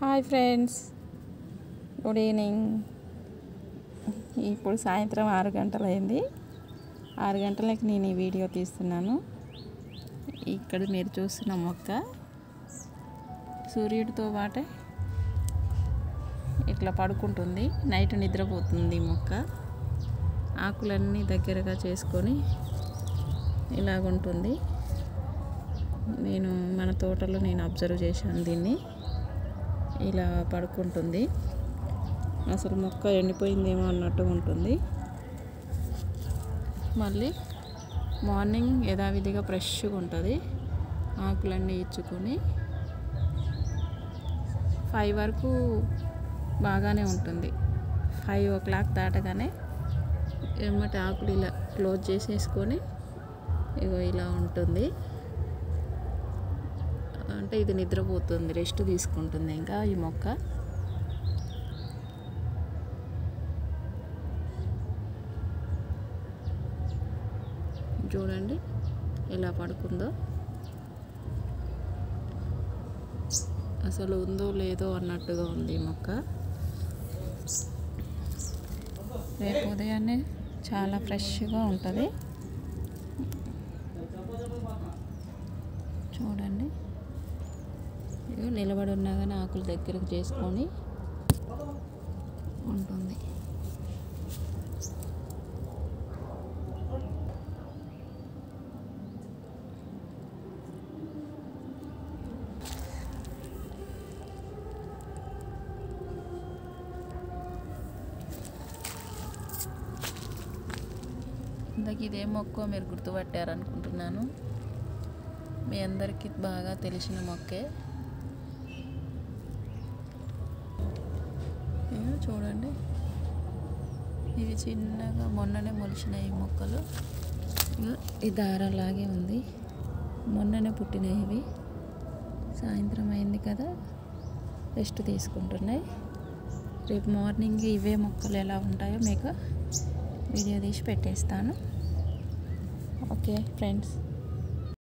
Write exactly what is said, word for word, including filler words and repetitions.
Hi friends, good evening. ఇప్పుడు సాయంత్రం ఆరు గంటలు అయింది. ఆరు గంటలకి నేను ఈ వీడియో తీస్తున్నాను. ఇక్కడ మీరు చూస్తున్న మొక్క సూర్యుడితో పాటే ఇట్లా పడుకుంటుంది. నైట్ నిద్రపోతుంది. మొక్క ఆకులన్నీ దగ్గరగా చేసుకొని ఇలాగుంటుంది. నేను మన తోటలో నేను అబ్జర్వ్ చేశాను. దీన్ని ఇలా పడుకుంటుంది. అసలు మొక్క ఎండిపోయిందేమో అన్నట్టు ఉంటుంది. మళ్ళీ మార్నింగ్ యథావిధిగా ఫ్రెష్గా ఉంటుంది. ఆకులన్నీ ఇచ్చుకొని ఫైవ్ వరకు బాగానే ఉంటుంది. ఫైవ్ ఓ క్లాక్ దాటగానే ఏమంటే ఆకులు ఇలా క్లోజ్ చేసేసుకొని ఇగో ఇలా ఉంటుంది. అంటే ఇది నిద్రపోతుంది, రెస్ట్ తీసుకుంటుంది. ఇంకా ఈ మొక్క చూడండి ఎలా పడుకుందో. అసలు ఉందో లేదో అన్నట్టుగా ఉంది ఈ మొక్క. రేపు ఉదయాన్నే చాలా ఫ్రెష్గా ఉంటుంది. చూడండి నిలబడి ఉన్నా కానీ ఆకులు దగ్గరకు చేసుకొని ఉంటుంది. ఇందాక ఇదే మొక్క మీరు గుర్తుపట్టారనుకుంటున్నాను. మీ అందరికీ బాగా తెలిసిన మొక్కే. చూడండి ఇవి చిన్నగా మొన్ననే మొలిచినాయి మొక్కలు. ఈ దారలాగే ఉంది, మొన్ననే పుట్టినాయి ఇవి. సాయంత్రం అయింది కదా, రెస్ట్ తీసుకుంటున్నాయి. రేపు మార్నింగ్ ఇవే మొక్కలు ఎలా ఉంటాయో మీకు వీడియో తీసి పెట్టేస్తాను. Okay friends.